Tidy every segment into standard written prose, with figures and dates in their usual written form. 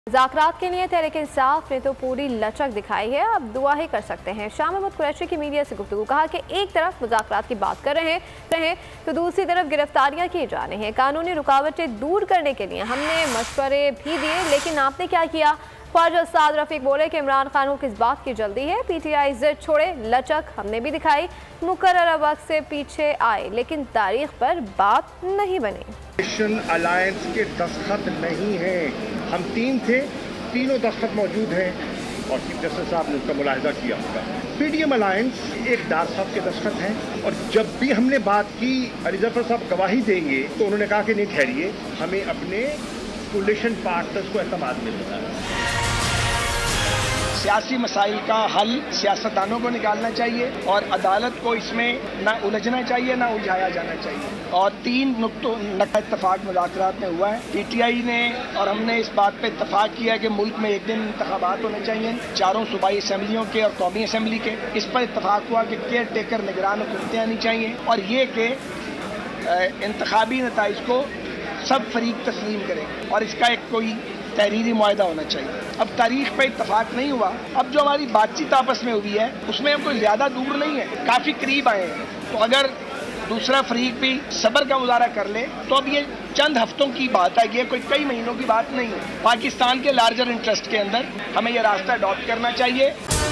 मुज़ाकरात के लिए तहरीक इंसाफ ने तो पूरी लचक दिखाई है, अब दुआ ही कर सकते हैं। शाह महमूद कुरैशी की मीडिया से गुफ्तगू, कहा कि एक तरफ मुज़ाकरात की बात कर रहे हैं तो दूसरी तरफ गिरफ्तारियां की जा रही हैं। कानूनी रुकावटें दूर करने के लिए हमने मशवरे भी दिए, लेकिन आपने क्या किया? ख्वाजा साद रफीक बोले कि इमरान खान को किस बात की जल्दी है। PTI जिद छोड़े, लचक हमने भी दिखाई, मुकर्रर वक्त से पीछे आए लेकिन तारीख पर बात नहीं बनी। नेशन अलायंस के दस्तखत नहीं हैं, हम तीन थे, तीनों दस्तखत मौजूद हैं और चीफ जस्टिस साहब ने उसका मुलाहिजा किया होगा। PDM अलायंस एक डार साहब के दस्तखत हैं और जब भी हमने बात की अली जफर साहब गवाही देंगे तो उन्होंने कहा कि नहीं ठहरिए, हमें अपने कोलिशन पार्टनर्स को एतमाद मिलता है। सियासी मसाइल का हल सियासतदानों को निकालना चाहिए और अदालत को इसमें ना उलझना चाहिए ना उलझाया जाना चाहिए। और 3 नुक्तों का इत्तफाक मुज़ाकरात में हुआ है। PTI ने और हमने इस बात पे इत्तफाक किया कि मुल्क में एक दिन इंतखाबात होने चाहिए, 4 सूबाई असम्बलियों के और कौमी असम्बली के। इस पर इत्तफाक हुआ कि केयर टेकर निगरान हुकूमतें आनी चाहिए और ये कि इंतखाबी नताइज को सब फरीक तस्लीम करें और इसका एक कोई तहरीरी मुआहदा होना चाहिए। अब तारीख पे इत्तफाक नहीं हुआ, अब जो हमारी बातचीत आपस में हुई है उसमें हम कोई ज़्यादा दूर नहीं है, काफ़ी करीब आए हैं। तो अगर दूसरा फरीक भी सब्र का मुजाहरा कर ले तो अब ये चंद हफ्तों की बात है, ये कोई कई महीनों की बात नहीं है। पाकिस्तान के लार्जर इंटरेस्ट के अंदर हमें यह रास्ता अडॉप्ट करना चाहिए।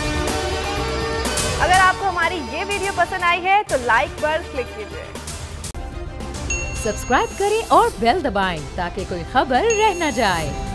अगर आपको हमारी ये वीडियो पसंद आई है तो लाइक पर क्लिक कीजिए, सब्सक्राइब करें और बेल दबाएं ताकि कोई खबर रह न जाए।